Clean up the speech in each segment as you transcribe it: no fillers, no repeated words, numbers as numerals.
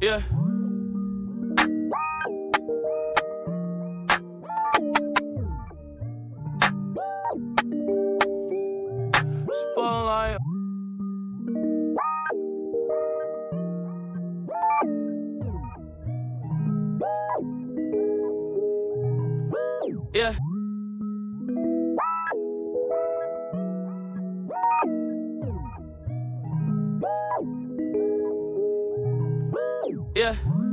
Yeah. Spotlight. Yeah. Yeah.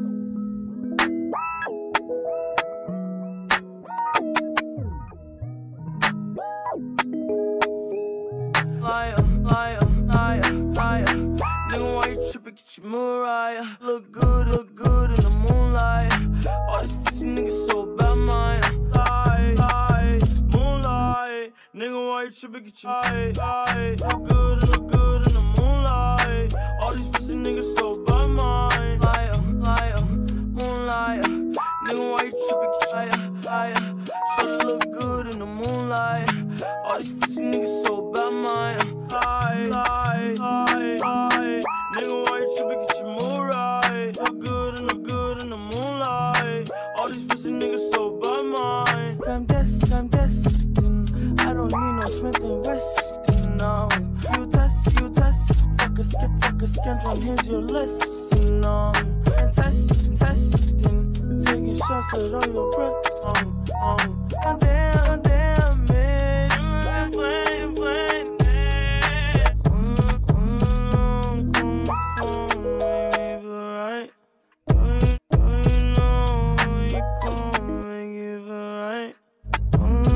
Liar, liar, liar, liar. Nigga, why you trippin'? Get your Mariah. Look good in the moonlight. All these pussy niggas so bad, mine. Lie, moonlight. Nigga, why you trippin'? Get your eye. Look good in the moonlight. All these pussy niggas so bad, mine. Liar, moonlight. Nigga, why you trippin'? Get your eye. Shawty look good in the moonlight. All these pussy niggas so bad, mine. Lie. Nigga, why you trippin'? Get your mood right. Look good in the moonlight. All these pussy niggas so bad, mine. I'm destined. I don't need no Smith & Wesson, no. You test. Fuck a scantron, here's your lesson, no. And testing. Taking shots at all your breath, I'm damn it. I'm playing it. Come phone, maybe right. You know you come and give it right. Come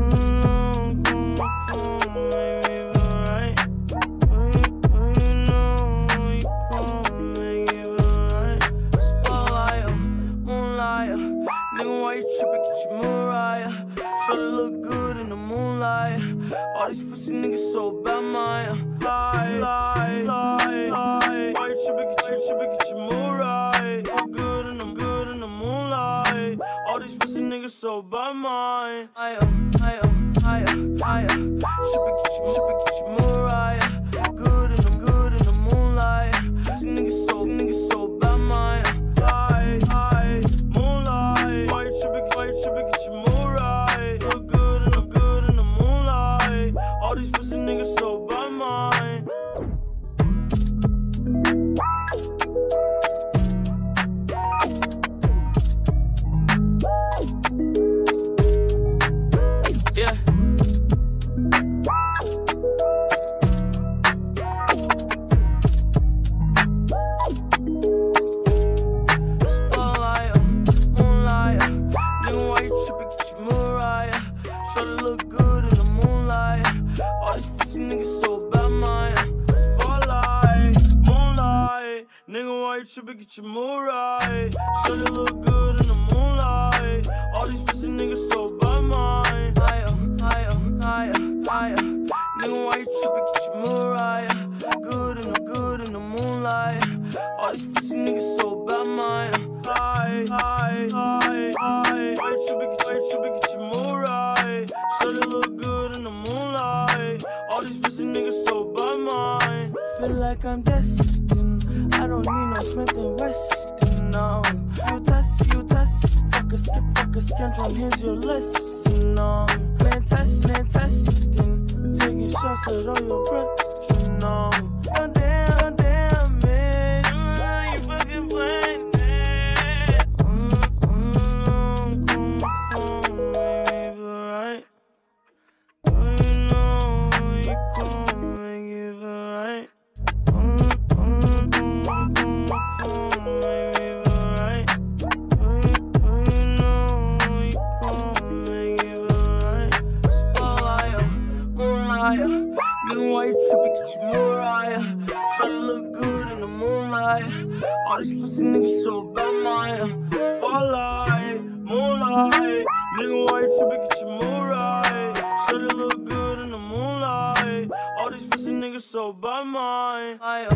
phone, maybe right. You know you come and give it right. Spotlight, moonlight. Nigga, why you trippin'? Get your Mariah. Shawty look good in the moonlight. All these pussy niggas so bad, mine. Lie. Why you trippin'? Get your mood right. Look good in the moonlight. All these pussy niggas so bad, mine. Higher. Trippin', get your mood right. Good in the moonlight. Pussy niggas so bad, mine. Lie. Moonlight. Why you trippin'? Get your mood right. Look good in the moonlight. All these pussy niggas so bad, mine. Yeah. Spotlight, moonlight. Nigga, why you trippin'? Get your Mariah. Shawty look good in the moonlight. All these pussy niggas so bad, mine. Spotlight, moonlight. Nigga, why you trippin'? Get your mood right. Shawty look good in the moonlight. All these pussy niggas so bad, mine. Higher. Nigga, why you trippin'? Get your mood right. Good in the moonlight. All these pussy niggas so bad, mine. Lie. Why you trippin'? Get your mood right. Shawty look good in the moonlight. All these pussy niggas so bad, mine. Feel like I'm destined. I don't need no Smith & Wesson, no. You test. Fuck a scantron, here's your lesson, no. Man testing. Taking shots at all your breath, you know. I'm damn it. You fucking playing it. Come phone, maybe right. You know you come and give it right. Come phone, maybe right. You know you come and give it right. Spotlight, moonlight. Nigga, why you trippin'? Get your Mariah. Tryna look good in the moonlight. All these pussy niggas so bad, mine. Spotlight, moonlight. Nigga, why you trippin'? Get your mood right. Tryna look good in the moonlight. All these pussy niggas so bad, mine.